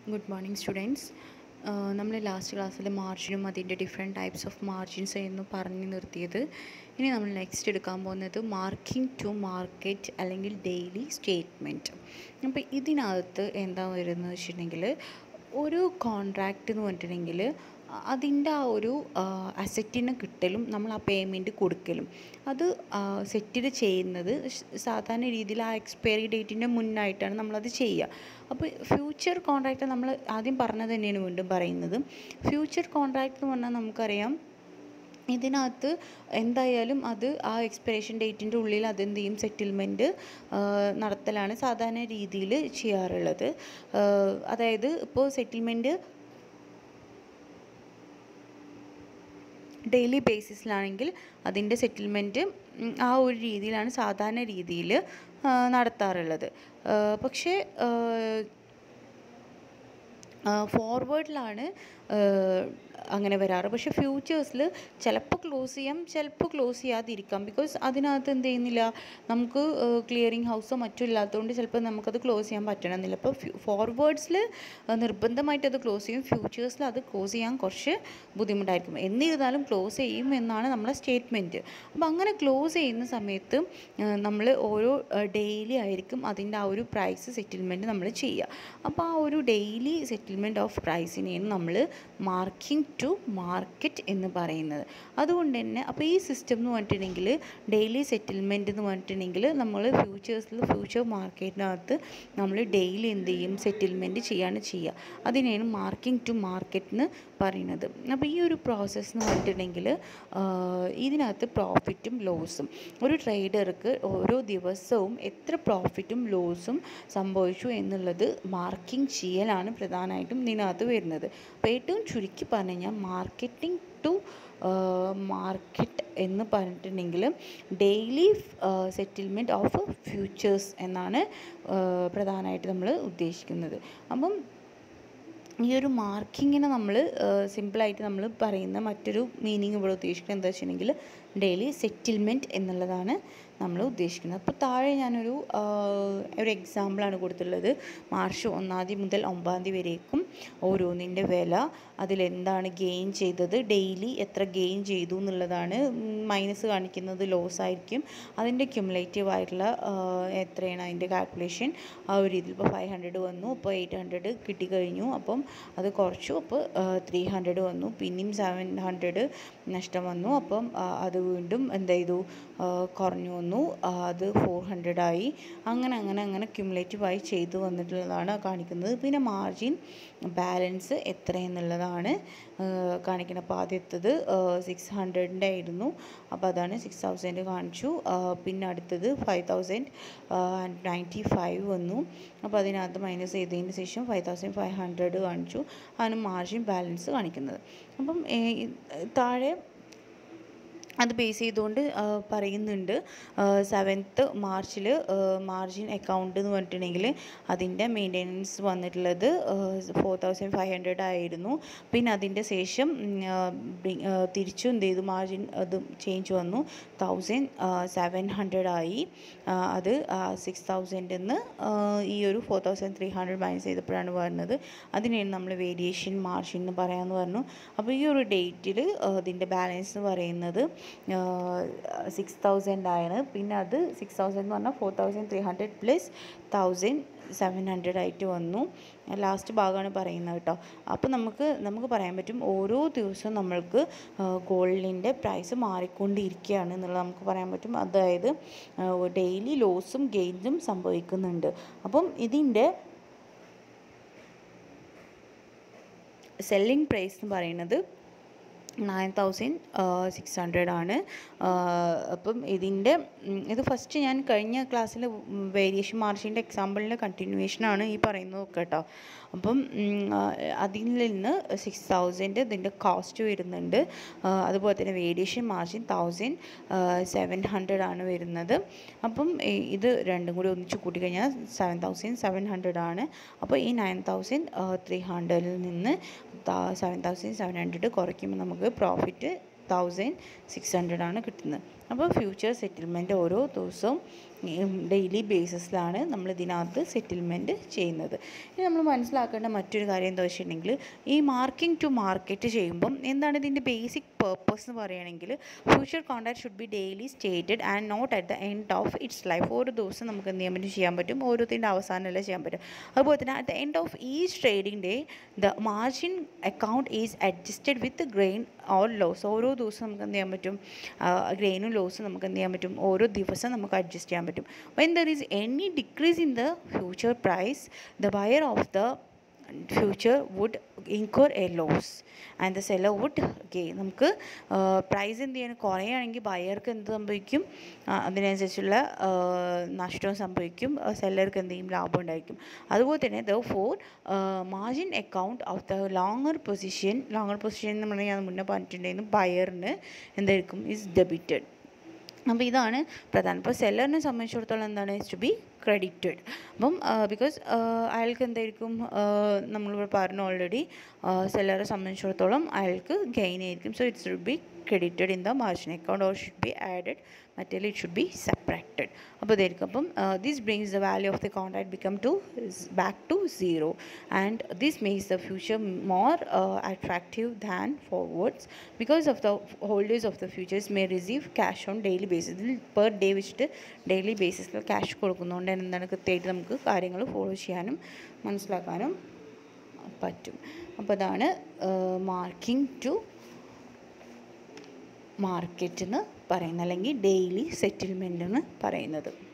Good morning students. നമ്മൾ last ക്ലാസ്സിൽ മാർജിനും അതിൻ്റെ ഡിഫറെൻറ്റ് ടൈപ്സ് ഓഫ് മാർജിൻസ് ആയിരുന്നു പറഞ്ഞു നിർത്തിയത്. ഇനി നമ്മൾ നെക്സ്റ്റ് എടുക്കാൻ പോകുന്നത് മാർക്കിംഗ് ടു മാർക്കറ്റ് അല്ലെങ്കിൽ ഡെയിലി സ്റ്റേറ്റ്മെൻറ്റ്. അപ്പോൾ ഇതിനകത്ത് എന്താ വരുന്നത് വെച്ചിട്ടുണ്ടെങ്കിൽ, ഒരു കോൺട്രാക്റ്റ് എന്ന് പറഞ്ഞിട്ടുണ്ടെങ്കിൽ അതിൻ്റെ ആ ഒരു അസറ്റിന് കിട്ടലും നമ്മൾ ആ പേയ്മെൻറ്റ് കൊടുക്കലും അത് സെറ്റിൽ ചെയ്യുന്നത് സാധാരണ രീതിയിൽ ആ എക്സ്പയറി ഡേറ്റിൻ്റെ മുന്നായിട്ടാണ് നമ്മളത് ചെയ്യുക. അപ്പോൾ ഫ്യൂച്ചർ കോൺട്രാക്റ്റ് നമ്മൾ ആദ്യം പറഞ്ഞത് തന്നെയാണ് വീണ്ടും പറയുന്നത്. ഫ്യൂച്ചർ കോൺട്രാക്റ്റ് എന്ന് പറഞ്ഞാൽ നമുക്കറിയാം, ഇതിനകത്ത് എന്തായാലും അത് ആ എക്സ്പയറേഷൻ ഡേറ്റിൻ്റെ ഉള്ളിൽ അതെന്ത് ചെയ്യും, സെറ്റിൽമെൻറ്റ് നടത്തലാണ് സാധാരണ രീതിയിൽ ചെയ്യാറുള്ളത്. അതായത് ഇപ്പോൾ സെറ്റിൽമെൻറ്റ് ഡെയിലി ബേസിസിലാണെങ്കിൽ അതിൻ്റെ സെറ്റിൽമെൻറ്റ് ആ ഒരു രീതിയിലാണ് സാധാരണ രീതിയിൽ നടത്താറുള്ളത്. പക്ഷേ ഫോർവേഡിലാണ് അങ്ങനെ വരാറ്. പക്ഷേ ഫ്യൂച്ചേഴ്സിൽ ചിലപ്പോൾ ക്ലോസ് ചെയ്യാം, ചിലപ്പോൾ ക്ലോസ് ചെയ്യാതിരിക്കാം. ബിക്കോസ് അതിനകത്ത് എന്ത് ചെയ്യുന്നില്ല, നമുക്ക് ക്ലിയറിംഗ് ഹൗസോ മറ്റോ ഇല്ലാത്തതുകൊണ്ട് ചിലപ്പോൾ നമുക്കത് ക്ലോസ് ചെയ്യാൻ പറ്റണമെന്നില്ല. അപ്പോൾ ഫോർവേഡ്സിൽ നിർബന്ധമായിട്ട് അത് ക്ലോസ് ചെയ്യും, ഫ്യൂച്ചേഴ്സിൽ അത് ക്ലോസ് ചെയ്യാൻ കുറച്ച് ബുദ്ധിമുട്ടായിരിക്കും. എന്നിരുന്നാലും ക്ലോസ് ചെയ്യും എന്നാണ് നമ്മളെ സ്റ്റേറ്റ്മെൻറ്റ്. അപ്പോൾ അങ്ങനെ ക്ലോസ് ചെയ്യുന്ന സമയത്ത് നമ്മൾ ഓരോ ഡെയിലി ആയിരിക്കും അതിൻ്റെ ആ ഒരു പ്രൈസ് സെറ്റിൽമെൻറ്റ് നമ്മൾ ചെയ്യുക. അപ്പോൾ ആ ഒരു ഡെയിലി സെറ്റിൽമെൻറ്റ് ഓഫ് പ്രൈസിനെയാണ് നമ്മൾ മാർക്കിംഗ് ടു മാർക്കറ്റ് എന്ന് പറയുന്നത്. അതുകൊണ്ട് തന്നെ അപ്പോൾ ഈ സിസ്റ്റം എന്ന് പറഞ്ഞിട്ടുണ്ടെങ്കിൽ, ഡെയിലി സെറ്റിൽമെൻറ്റ് എന്ന് പറഞ്ഞിട്ടുണ്ടെങ്കിൽ നമ്മൾ ഫ്യൂച്ചർ മാർക്കറ്റിനകത്ത് നമ്മൾ ഡെയിലി എന്ത് ചെയ്യും, സെറ്റിൽമെൻറ്റ് ചെയ്യാണ് ചെയ്യുക. അതിനെയാണ് മാർക്കിംഗ് ടു മാർക്കറ്റ് എന്ന് പറയുന്നത്. അപ്പോൾ ഈ ഒരു പ്രോസസ്സ് എന്ന് പറഞ്ഞിട്ടുണ്ടെങ്കിൽ ഇതിനകത്ത് പ്രോഫിറ്റും ലോസും, ഒരു ട്രേഡർക്ക് ഓരോ ദിവസവും എത്ര പ്രോഫിറ്റും ലോസും സംഭവിച്ചു എന്നുള്ളത് മാർക്കിംഗ് ചെയ്യലാണ് പ്രധാനമായിട്ടും ഇതിനകത്ത് വരുന്നത്. അപ്പോൾ ഏറ്റവും ചുരുക്കി പറഞ്ഞു കഴിഞ്ഞാൽ മാർക്കറ്റിംഗ് ടു മാർക്കറ്റ് എന്ന് പറഞ്ഞിട്ടുണ്ടെങ്കിൽ ഡെയിലി സെറ്റിൽമെൻറ്റ് ഓഫ് ഫ്യൂച്ചേഴ്സ് എന്നാണ് പ്രധാനമായിട്ട് നമ്മൾ ഉദ്ദേശിക്കുന്നത്. അപ്പം ഈ ഒരു മാർക്കിങ്ങിനെ നമ്മൾ സിമ്പിളായിട്ട് നമ്മൾ പറയുന്ന മറ്റൊരു മീനിങ് ഇവിടെ ഉദ്ദേശിക്കുന്നത് എന്താ വെച്ചിട്ടുണ്ടെങ്കിൽ ഡെയിലി സെറ്റിൽമെൻറ്റ് എന്നുള്ളതാണ് നമ്മൾ ഉദ്ദേശിക്കുന്നത്. അപ്പോൾ താഴെ ഞാനൊരു എക്സാമ്പിളാണ് കൊടുത്തിട്ടുള്ളത്. മാർച്ച് 1 മുതൽ 9 വരേക്കും ഓരോന്നിൻ്റെ വില, അതിലെന്താണ് ഗെയിൻ ചെയ്തത്, ഡെയിലി എത്ര ഗെയിൻ ചെയ്തു എന്നുള്ളതാണ്. മൈനസ് കാണിക്കുന്നത് ലോസ് ആയിരിക്കും. അതിൻ്റെ ക്യുമുലേറ്റീവ് ആയിട്ടുള്ള എത്രയാണ് അതിൻ്റെ കാൽക്കുലേഷൻ ആ ഒരു രീതിയിൽ. ഇപ്പോൾ 500 വന്നു, ഇപ്പോൾ 800 കിട്ടിക്കഴിഞ്ഞു, അപ്പം അത് കുറച്ചു, അപ്പോൾ 300 വന്നു, പിന്നെയും 700 നഷ്ടം വന്നു, അപ്പം അത് വീണ്ടും എന്ത് ചെയ്തു, കുറഞ്ഞു വന്നു, അത് 400 ആയി. അങ്ങനെ ക്യുമുലേറ്റീവായി ചെയ്തു വന്നിട്ടുള്ളതാണ് കാണിക്കുന്നത്. പിന്നെ മാർജിൻ ബാലൻസ് എത്രയെന്നുള്ളതാണ് കാണിക്കുന്നത്. അപ്പോൾ ആദ്യത്തത് 600 ആയിരുന്നു, അപ്പോൾ അതാണ് 6000 കാണിച്ചു. പിന്നെ അടുത്തത് 5095 വന്നു, അപ്പോൾ അതിനകത്ത് മൈനസ് ചെയ്തതിന് ശേഷം 5500 കാണിച്ചു. ആണ് മാർജിൻ ബാലൻസ് കാണിക്കുന്നത്. അപ്പം താഴെ അത് ബേസ് ചെയ്തുകൊണ്ട് പറയുന്നുണ്ട്. 7th മാർച്ചിൽ മാർജിൻ അക്കൗണ്ട് എന്ന് പറഞ്ഞിട്ടുണ്ടെങ്കിൽ അതിൻ്റെ മെയിൻ്റെനൻസ് വന്നിട്ടുള്ളത് 4500 ആയിരുന്നു. പിന്നെ അതിൻ്റെ ശേഷം തിരിച്ചു എന്ത് ചെയ്തു, മാർജിൻ അത് ചേഞ്ച് വന്നു, 1700 ആയി. അത് 6000 നിന്ന് ഈ ഒരു 4300 മൈനസ് ചെയ്തപ്പോഴാണ് വരുന്നത്. അതിനെയാണ് നമ്മൾ വേരിയേഷൻ മാർജിൻ എന്ന് പറയാമെന്ന് പറഞ്ഞു. അപ്പോൾ ഈ ഒരു ഡേറ്റിൽ അതിൻ്റെ ബാലൻസ് എന്ന് പറയുന്നത് 6000 ആണ്. പിന്നെ അത് 6000 എന്ന് പറഞ്ഞാൽ 4300 പ്ലസ് 1700 ആയിട്ട് വന്നു. ലാസ്റ്റ് ഭാഗമാണ് പറയുന്നത് കേട്ടോ. അപ്പോൾ നമുക്ക് പറയാൻ പറ്റും ഓരോ ദിവസവും നമ്മൾക്ക് ഗോൾഡിൻ്റെ പ്രൈസ് മാറിക്കൊണ്ടിരിക്കുകയാണ് എന്നുള്ളത് നമുക്ക് പറയാൻ പറ്റും. അതായത് ഡെയിലി ലോസും ഗെയിൻസും സംഭവിക്കുന്നുണ്ട്. അപ്പം ഇതിൻ്റെ സെല്ലിംഗ് പ്രൈസ് എന്ന് പറയുന്നത് 9600 ആണ്. അപ്പം ഇത് ഫസ്റ്റ് ഞാൻ കഴിഞ്ഞ ക്ലാസ്സിൽ വേരിയേഷൻ മാർജിൻ്റെ എക്സാമ്പിളിൻ്റെ കണ്ടിന്യൂവേഷനാണ് ഈ പറയുന്നത് കേട്ടോ. അപ്പം അതിൽ നിന്ന് 6000 ഇതിൻ്റെ കോസ്റ്റ് വരുന്നുണ്ട്. അതുപോലെ തന്നെ വേരിയേഷൻ മാർജിൻ 1700 ആണ് വരുന്നത്. അപ്പം ഇത് രണ്ടും കൂടി ഒന്നിച്ച് കൂട്ടിക്കഴിഞ്ഞാൽ 7700 ആണ്. അപ്പോൾ ഈ 9300 നിന്ന് 7700 കുറയ്ക്കുമ്പോൾ നമുക്ക് പ്രോഫിറ്റ് 1600 ആണ് കിട്ടുന്നത്. അപ്പോൾ ഫ്യൂച്ചർ സെറ്റിൽമെൻറ്റ് ഓരോ ദിവസവും ഡെയിലി ബേസിസിലാണ് നമ്മൾ ഇതിനകത്ത് സെറ്റിൽമെൻറ്റ് ചെയ്യുന്നത്. ഇനി നമ്മൾ മനസ്സിലാക്കേണ്ട മറ്റൊരു കാര്യം എന്താ വെച്ചിട്ടുണ്ടെങ്കിൽ, ഈ മാർക്കിംഗ് ടു മാർക്കറ്റ് ചെയ്യുമ്പം എന്താണ് ഇതിൻ്റെ ബേസിക് പേർപ്പസ് എന്ന് പറയുകയാണെങ്കിൽ, future contract should be daily stated and not at the end of its life. ഓരോ ദിവസം നമുക്ക് എന്ത് ചെയ്യാൻ പറ്റും, ചെയ്യാൻ പറ്റും, ഓരോത്തിൻ്റെ അവസാനമല്ലേ ചെയ്യാൻ പറ്റും. അതുപോലെ തന്നെ at the end of each trading day the margin account is adjusted with gain or loss. ഓരോ ദിവസം നമുക്ക് എന്ത് ചെയ്യാൻ പറ്റും, ഗ്രെയിനും ലോസും നമുക്ക് എന്ത് ചെയ്യാൻ പറ്റും, ഓരോ ദിവസം നമുക്ക് അഡ്ജസ്റ്റ് ചെയ്യാൻ പറ്റും. When there is any decrease in the future price, the buyer of the future would incur a loss and the seller would gain. നമുക്ക് പ്രൈസ് എന്ത് ചെയ്യണം, കുറയുകയാണെങ്കിൽ ബയർക്ക് എന്ത് സംഭവിക്കും, അതിനനുസരിച്ചുള്ള നഷ്ടവും സംഭവിക്കും, സെല്ലർക്ക് എന്ത് ചെയ്യും, ലാഭം ഉണ്ടായിരിക്കും. അതുപോലെ തന്നെ the four margin account of the longer position എന്ന് പറഞ്ഞാൽ ഞാൻ മുന്നേ പറഞ്ഞിട്ടുണ്ടായിരുന്നു, ബയറിന് എന്തായിരിക്കും, ഈസ് ഡെബിറ്റഡ്. അപ്പോൾ ഇതാണ് പ്രധാനം. അപ്പോൾ സെല്ലറിനെ സംബന്ധിച്ചിടത്തോളം എന്താണ്, ടു ബി ക്രെഡിറ്റഡ്. അപ്പം ബിക്കോസ് അയാൾക്ക് എന്തായിരിക്കും, നമ്മളിവിടെ പറഞ്ഞു ഓൾറെഡി, സെല്ലറെ സംബന്ധിച്ചിടത്തോളം അയാൾക്ക് ഗെയിൻ ആയിരിക്കും. So it should be credited in the margin account or should be added, material it should be subtracted. അപ്പോൾ ഇതായിരിക്കും. അപ്പം this brings the value of the contract back to zero, and this makes the future more attractive than forwards, because of the holders of the futures may receive cash on daily basis. Per day വെച്ചിട്ട് daily ബേസിസിൽ cash കൊടുക്കുന്നതുകൊണ്ട് എന്താണ്, കൃത്യമായിട്ട് നമുക്ക് കാര്യങ്ങൾ follow ചെയ്യാനും മനസ്സിലാക്കാനും പറ്റും. അപ്പോൾ അതാണ് മാർക്കിംഗ് ടു മാർക്കറ്റ് എന്ന് പറയുന്നത്, അല്ലെങ്കിൽ ഡെയിലി സെറ്റിൽമെൻ്റ് എന്ന് പറയുന്നത്.